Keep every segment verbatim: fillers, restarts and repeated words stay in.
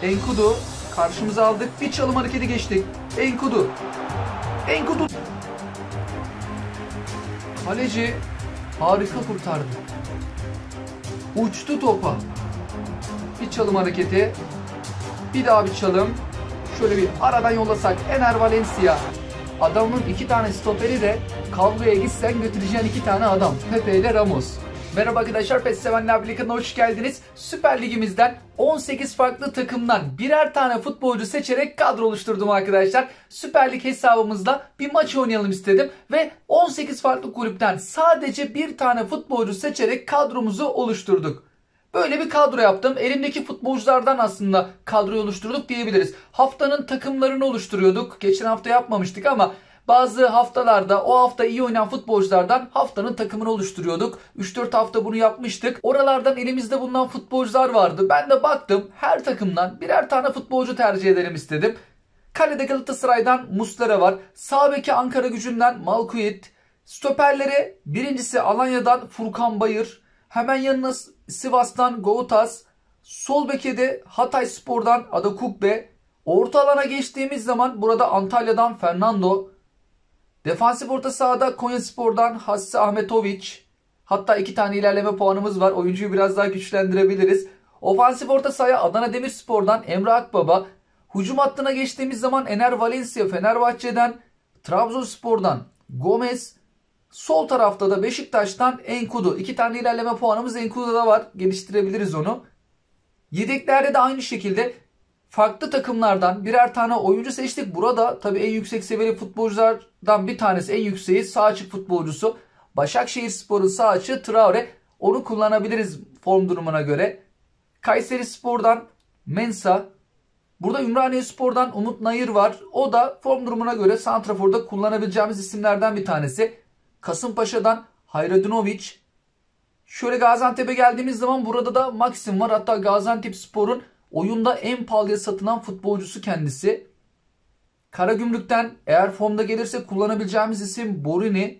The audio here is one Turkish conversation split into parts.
Enkudu. Karşımıza aldık. Bir çalım hareketi geçtik. Enkudu. Enkudu. Kaleci harika kurtardı. Uçtu topa. Bir çalım hareketi. Bir daha bir çalım. Şöyle bir aradan yollasak. Ener Valencia. Adamın iki tane stoperi de kavgaya gitsen götüreceğin iki tane adam. Pepe ile Ramos. Merhaba arkadaşlar, PES Sevenler Birliği kanalına hoş geldiniz. Süper Ligimizden on sekiz farklı takımdan birer tane futbolcu seçerek kadro oluşturdum arkadaşlar. Süper Lig hesabımızda bir maç oynayalım istedim ve on sekiz farklı kulüpten sadece bir tane futbolcu seçerek kadromuzu oluşturduk. Böyle bir kadro yaptım. Elimdeki futbolculardan aslında kadroyu oluşturduk diyebiliriz. Haftanın takımlarını oluşturuyorduk. Geçen hafta yapmamıştık ama bazı haftalarda o hafta iyi oynayan futbolculardan haftanın takımını oluşturuyorduk. üç dört hafta bunu yapmıştık. Oralardan elimizde bulunan futbolcular vardı. Ben de baktım, her takımdan birer tane futbolcu tercih edelim istedim. Kalede Galatasaray'dan Muslera var. Sağ beki Ankaragücü'nden Malkuit. Stoperlere birincisi Alanya'dan Furkan Bayır. Hemen yanına Sivas'tan Goutas. Sol beke de Hatayspor'dan Adakukbe. Orta alana geçtiğimiz zaman burada Antalya'dan Fernando. Defansif orta sahada Konyaspor'dan Hassi Ahmetoviç. Hatta iki tane ilerleme puanımız var. Oyuncuyu biraz daha güçlendirebiliriz. Ofansif orta sahaya Adana Demirspor'dan Emre Akbaba. Hücum hattına geçtiğimiz zaman Ener Valencia Fenerbahçe'den, Trabzonspor'dan Gomez. Sol tarafta da Beşiktaş'tan Enkudu. İki tane ilerleme puanımız Enkudu'da var. Geliştirebiliriz onu. Yedeklerde de aynı şekilde farklı takımlardan birer tane oyuncu seçtik. Burada tabii en yüksek seviyeli futbolculardan bir tanesi, en yükseği sağ açık futbolcusu. Başakşehirspor'un sağ açığı Traore. Onu kullanabiliriz form durumuna göre. Kayserispor'dan Mensah. Burada Ümraniyespor'dan Umut Nayır var. O da form durumuna göre santraforda kullanabileceğimiz isimlerden bir tanesi. Kasımpaşa'dan Hayradinovic. Şöyle Gaziantep'e geldiğimiz zaman burada da Maxim var. Hatta Gaziantepspor'un oyunda en pahalıya satılan futbolcusu kendisi. Karagümrük'ten eğer formda gelirse kullanabileceğimiz isim Borini.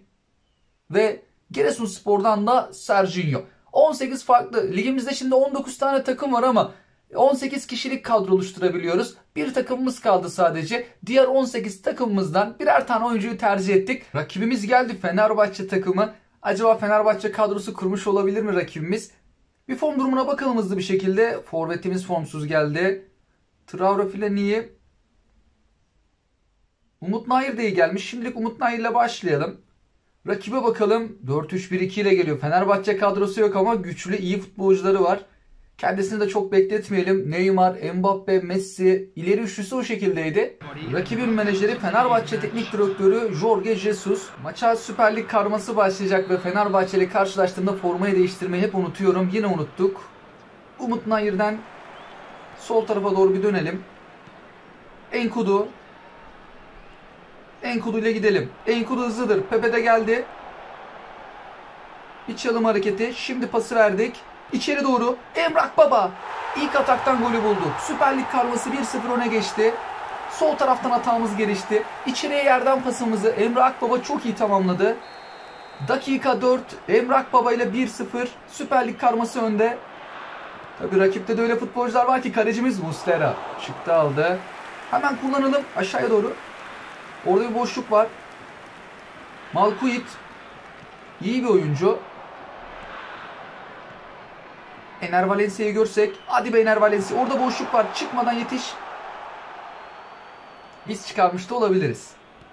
Ve Giresunspor'dan da Serginho. on sekiz farklı. Ligimizde şimdi on dokuz tane takım var ama on sekiz kişilik kadro oluşturabiliyoruz. Bir takımımız kaldı sadece. Diğer on sekiz takımımızdan birer tane oyuncuyu tercih ettik. Rakibimiz geldi, Fenerbahçe takımı. Acaba Fenerbahçe kadrosu kurmuş olabilir mi rakibimiz? Bir form durumuna bakalım hızlı bir şekilde. Forvetimiz formsuz geldi. Traore filan iyi. Umut Nayır da iyi gelmiş. Şimdilik Umut Nayır ile başlayalım. Rakibe bakalım. dört üç bir iki ile geliyor. Fenerbahçe kadrosu yok ama güçlü, iyi futbolcuları var. Kendisini de çok bekletmeyelim. Neymar, Mbappe, Messi, ileri üçlüsü o şekildeydi. Rakibin menajeri Fenerbahçe Teknik Direktörü Jorge Jesus. Maça Süper Lig karması başlayacak ve Fenerbahçe ile karşılaştığımda formayı değiştirmeyi hep unutuyorum. Yine unuttuk. Umut Nayır'dan sol tarafa doğru bir dönelim. Enkudu. Enkudu ile gidelim. Enkudu hızlıdır. Pepe de geldi. Bir çalım hareketi. Şimdi pası verdik. İçeri doğru Emre Akbaba ilk ataktan golü buldu. Süper Lig karması bir sıfır öne geçti. Sol taraftan hatamız gelişti. İçeriye yerden pasımızı Emre Akbaba çok iyi tamamladı. Dakika dört, Emre Akbaba ile bir sıfır Süper Lig karması önde. Tabi rakipte de öyle futbolcular var ki kalecimiz Muslera çıktı aldı. Hemen kullanalım aşağıya doğru. Orada bir boşluk var. Malkuit iyi bir oyuncu. Ener Valencia'yı görsek. Hadi be Ener Valencia. Orada boşluk var. Çıkmadan yetiş. Biz çıkarmış da olabiliriz.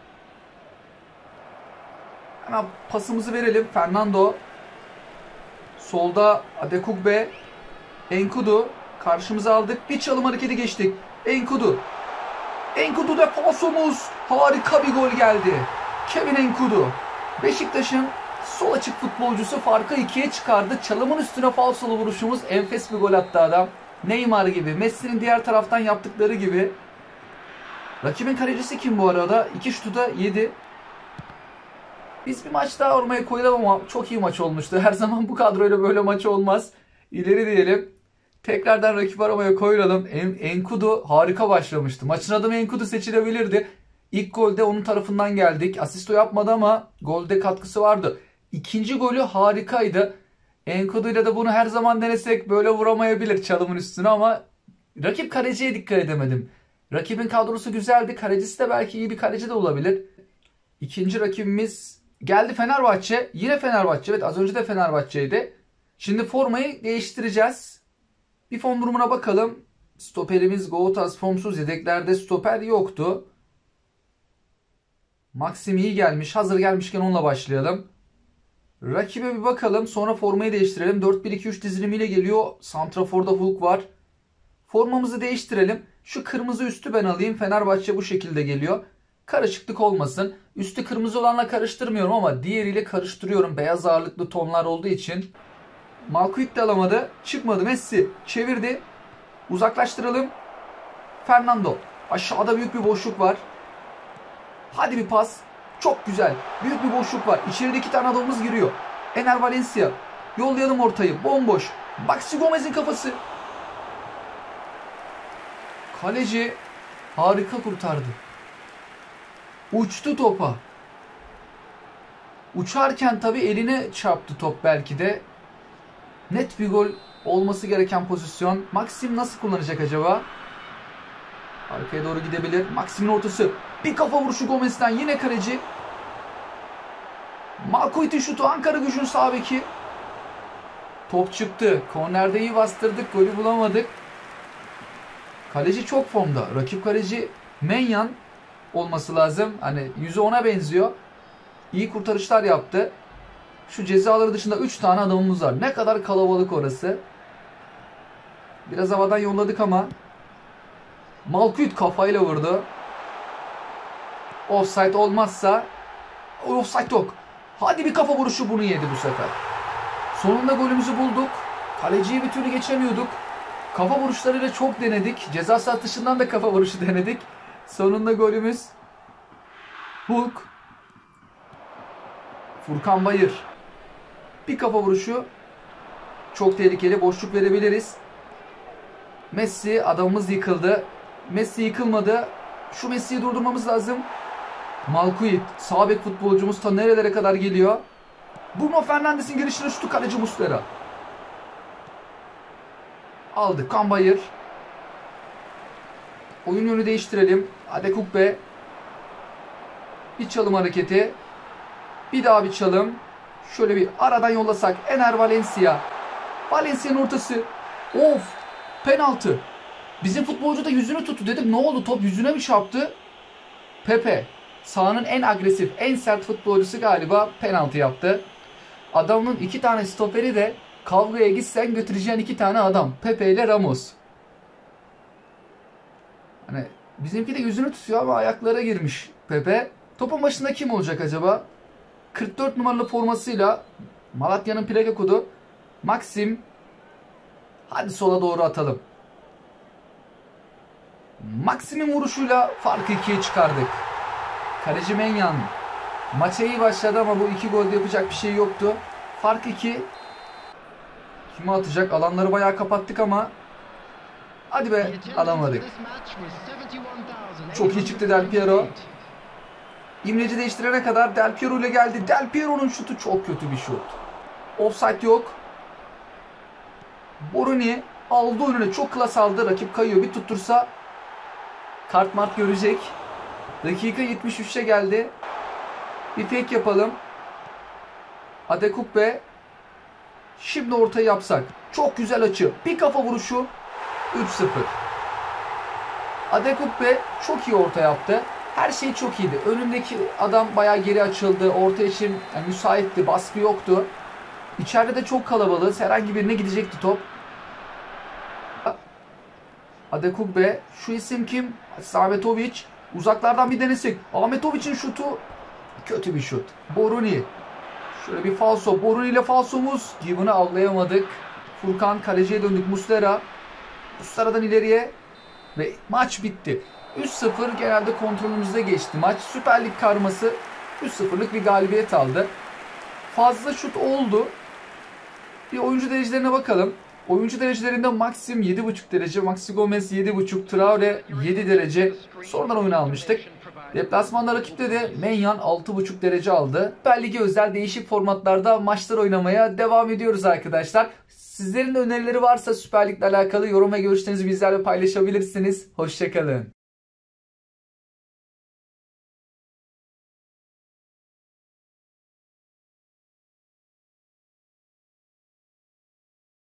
Hemen pasımızı verelim. Fernando. Solda Adekugbe. Enkudu. Karşımıza aldık. Bir çalım hareketi geçtik. Enkudu. Enkudu da falsomuz. Harika bir gol geldi. Kevin Enkudu. Beşiktaş'ın sol açık futbolcusu farkı ikiye çıkardı. Çalımın üstüne falsolu vuruşumuz, enfes bir gol attı adam. Neymar gibi, Messi'nin diğer taraftan yaptıkları gibi. Rakibin kalecisi kim bu arada? İki şutu da yedi. Biz bir maç daha ormaya koyalım ama çok iyi maç olmuştu. Her zaman bu kadroyla böyle maç olmaz. İleri diyelim. Tekrardan rakip aramaya koyalım. En Enkudu harika başlamıştı. Maçın adamı Enkudu seçilebilirdi. İlk golde onun tarafından geldik. Asisto yapmadı ama golde katkısı vardı. İkinci golü harikaydı. Enkudu ile de bunu her zaman denesek böyle vuramayabilir çalımın üstüne ama Rakip kaleciye dikkat edemedim. Rakibin kadrosu güzeldi. Kalecisi de belki iyi bir kaleci de olabilir. İkinci rakibimiz geldi, Fenerbahçe. Yine Fenerbahçe. Evet, az önce de Fenerbahçe'ydi. Şimdi formayı değiştireceğiz. Bir form durumuna bakalım. Stoperimiz Goatas formsuz. Yedeklerde stoper yoktu. Maxim iyi gelmiş. Hazır gelmişken onunla başlayalım. Rakibe bir bakalım. Sonra formayı değiştirelim. dört bir iki üç dizilimiyle geliyor. Santrafor'da Hulk var. Formamızı değiştirelim. Şu kırmızı üstü ben alayım. Fenerbahçe bu şekilde geliyor. Karışıklık olmasın. Üstü kırmızı olanla karıştırmıyorum ama diğeriyle karıştırıyorum. Beyaz ağırlıklı tonlar olduğu için. Malkuit de alamadı. Çıkmadı. Messi çevirdi. Uzaklaştıralım. Fernando. Aşağıda büyük bir boşluk var. Hadi bir pas. Çok güzel. Büyük bir boşluk var. İçeride iki tane adamımız giriyor. Ener Valencia. Yollayalım ortayı. Bomboş. Maxi Gomez'in kafası. Kaleci harika kurtardı. Uçtu topa. Uçarken tabii eline çarptı top belki de. Net bir gol olması gereken pozisyon. Maxim nasıl kullanacak acaba? Arkaya doğru gidebilir. Maxim'in ortası. Bir kafa vuruşu Gomez'den. Yine kaleci. Malkoit'in şutu. Ankara Gücü'nün sağ beki. Top çıktı. Kornerde iyi bastırdık. Golü bulamadık. Kaleci çok formda. Rakip kaleci Menyan olması lazım. Hani yüzü ona benziyor. İyi kurtarışlar yaptı. Şu cezaları dışında üç tane adamımız var. Ne kadar kalabalık orası. Biraz havadan yolladık ama Malkuit kafayla vurdu. Offside olmazsa, offside yok. Hadi bir kafa vuruşu, bunu yedi bu sefer. Sonunda golümüzü bulduk. Kaleciyi bir türlü geçemiyorduk. Kafa vuruşlarıyla çok denedik. Ceza sahası dışından da kafa vuruşu denedik. Sonunda golümüz. Hulk. Furkan Bayır. Bir kafa vuruşu. Çok tehlikeli. Boşluk verebiliriz. Messi, adamımız yıkıldı. Messi yıkılmadı. Şu Messi'yi durdurmamız lazım. Malkuit, sağ bek futbolcumuz ta nerelere kadar geliyor. Bruno Fernandes'in girişine şutu, kaleci Muslera. Aldı Kan Bayır. Oyun yönü değiştirelim. Adekugbe. Bir çalım hareketi. Bir daha bir çalım. Şöyle bir aradan yollasak. Ener Valencia. Valencia'nın ortası. Of. Penaltı. Bizim futbolcu da yüzünü tuttu. Dedim ne oldu, top yüzüne mi çarptı? Pepe. Sahanın en agresif, en sert futbolcusu galiba penaltı yaptı. Adamın iki tane stoperi de kavgaya gitsen götüreceğin iki tane adam. Pepe ile Ramos. Hani bizimki de yüzünü tutuyor ama ayaklara girmiş Pepe. Topun başında kim olacak acaba? kırk dört numaralı formasıyla Malatya'nın plaka kodu Maxim. Hadi sola doğru atalım. Maxim'in vuruşuyla farkı ikiye çıkardık. Kaleci Menyan. Maça iyi başladı ama bu iki golde yapacak bir şey yoktu. Fark iki. Kime atacak? Alanları bayağı kapattık ama hadi be, alamadık. Çok iyi çıktı Del Piero. İmleci değiştirene kadar Del Piero ile geldi. Del Piero'nun şutu çok kötü bir şut. Offside yok. Boruni aldı önüne, çok klas aldı. Rakip kayıyor. Bir tuttursa kart mart görecek. Dakika yetmiş üçe geldi. Bir fake yapalım. Adekugbe. Şimdi ortayı yapsak. Çok güzel açı. Bir kafa vuruşu. üç sıfır. Adekugbe çok iyi orta yaptı. Her şey çok iyiydi. Önündeki adam bayağı geri açıldı. Orta için yani müsaitti. Baskı yoktu. İçeride de çok kalabalığı. Herhangi birine gidecekti top. Adekugbe. Şu isim kim? Ahmetovic. Uzaklardan bir denesek. Ahmetovic'in şutu kötü bir şut. Boruni. Şöyle bir falso. Boruni ile falsomuz. Given'ı avlayamadık. Furkan, kaleciye döndük. Muslera. Muslera'dan ileriye. Ve maç bitti. üç sıfır genelde kontrolümüzde geçti maç. Süper Lig karması üç sıfırlık bir galibiyet aldı. Fazla şut oldu. Bir oyuncu derecelerine bakalım. Oyuncu derecelerinde Maxim yedi buçuk derece, Maxi Gomez yedi buçuk, Traore yedi derece. Sonradan oyunu almıştık. Deplasmanda rakipte de Menyan altı buçuk derece aldı. Süper Lig'e özel değişik formatlarda maçlar oynamaya devam ediyoruz arkadaşlar. Sizlerin de önerileri varsa Süper Lig'le alakalı yorum ve görüşlerinizi bizlerle paylaşabilirsiniz. Hoşça kalın.